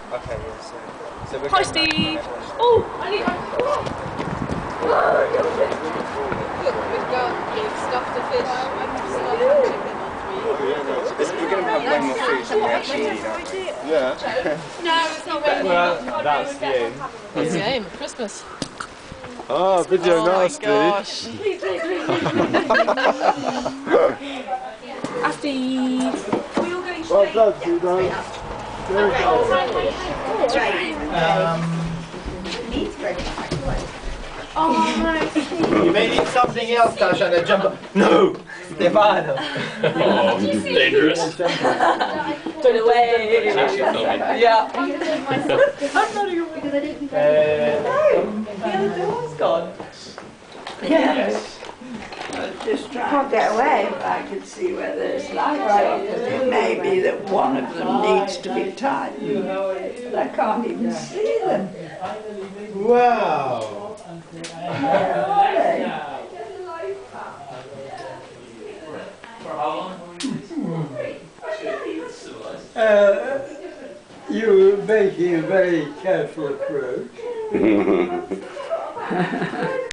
Okay, yeah, so we're Hi, going back Steve. to Oh, I need. Look, we've got stuffed a fish and stuffed a chicken on 3. Oh, yeah, no. we're going to have way more food than we actually need, aren't we? Yeah. No, it's not raining. Well, that's the aim. It's the aim of Christmas. Ah, video Oh nasty. my gosh. Steve. Well done, Judah. Very good. You may need something else, Tasha, and a jumper. No! Stefano! Oh, dangerous. Turn away. It's actually filming. Yeah. The other door's gone. Yes. Just can't get away. I can see where there's lights on. It may be that one of them needs to be tightened, but I can't even see them. Wow! Where are they? You're making a very careful approach.